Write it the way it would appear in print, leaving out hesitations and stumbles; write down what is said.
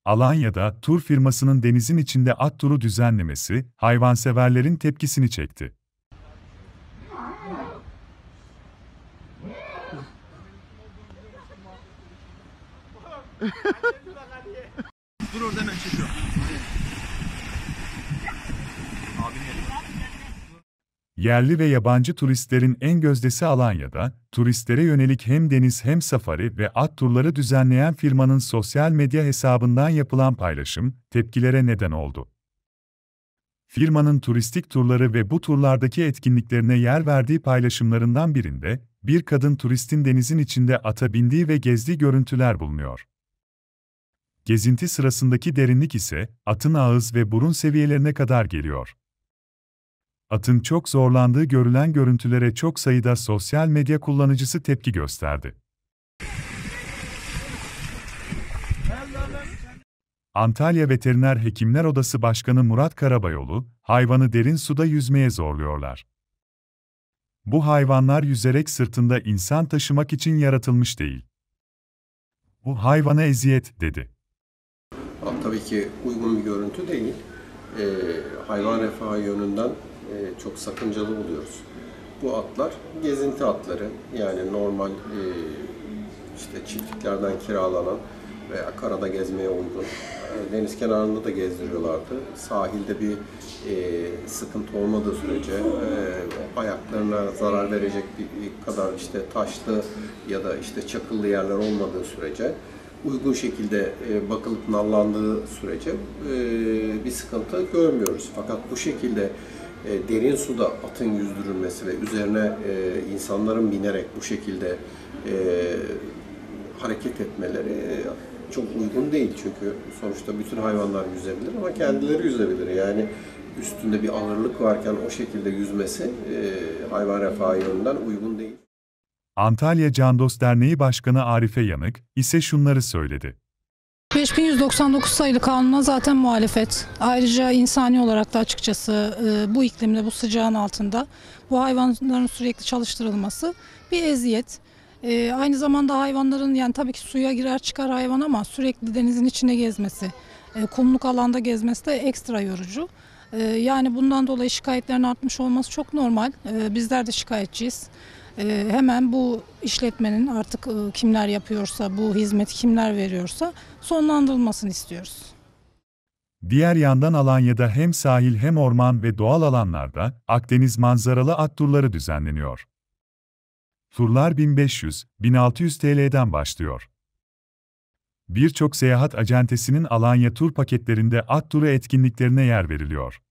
Alanya'da tur firmasının denizin içinde at turu düzenlemesi, hayvanseverlerin tepkisini çekti. Dur orada hemen çekiyorum. Yerli ve yabancı turistlerin en gözdesi Alanya'da, turistlere yönelik hem deniz hem safari ve at turları düzenleyen firmanın sosyal medya hesabından yapılan paylaşım, tepkilere neden oldu. Firmanın turistik turları ve bu turlardaki etkinliklerine yer verdiği paylaşımlarından birinde, bir kadın turistin denizin içinde ata bindiği ve gezdiği görüntüler bulunuyor. Gezinti sırasındaki derinlik ise, atın ağız ve burun seviyelerine kadar geliyor. Atın çok zorlandığı görülen görüntülere çok sayıda sosyal medya kullanıcısı tepki gösterdi. Antalya Veteriner Hekimler Odası Başkanı Murat Karabayoğlu, hayvanı derin suda yüzmeye zorluyorlar. Bu hayvanlar yüzerek sırtında insan taşımak için yaratılmış değil. Bu hayvana eziyet, dedi. Tabii ki uygun bir görüntü değil. Hayvan refahı yönünden çok sakıncalı buluyoruz. Bu atlar gezinti atları, yani normal işte çiftliklerden kiralanan veya karada gezmeye uygun. Deniz kenarında da gezdiriyorlardı. Sahilde bir sıkıntı olmadığı sürece, ayaklarına zarar verecek bir kadar işte taşlı ya da işte çakıllı yerler olmadığı sürece, uygun şekilde bakılıp nallandığı sürece bir sıkıntı görmüyoruz. Fakat bu şekilde derin suda atın yüzdürülmesi ve üzerine insanların binerek bu şekilde hareket etmeleri çok uygun değil. Çünkü sonuçta bütün hayvanlar yüzebilir ama kendileri yüzebilir. Yani üstünde bir ağırlık varken o şekilde yüzmesi hayvan refahı yönünden uygun değil. Antalya Can Dost Derneği Başkanı Arife Yanık ise şunları söyledi. 5199 sayılı kanuna zaten muhalefet. Ayrıca insani olarak da açıkçası bu iklimde, bu sıcağın altında bu hayvanların sürekli çalıştırılması bir eziyet. Aynı zamanda hayvanların, yani tabii ki suya girer çıkar hayvan ama sürekli denizin içine gezmesi, kumluk alanda gezmesi de ekstra yorucu. Yani bundan dolayı şikayetlerin artmış olması çok normal. Bizler de şikayetçiyiz. Hemen bu işletmenin artık kimler yapıyorsa, bu hizmeti kimler veriyorsa sonlandırılmasını istiyoruz. Diğer yandan Alanya'da hem sahil hem orman ve doğal alanlarda Akdeniz manzaralı at turları düzenleniyor. Turlar 1500-1600 TL'den başlıyor. Birçok seyahat acentesinin Alanya tur paketlerinde at turu etkinliklerine yer veriliyor.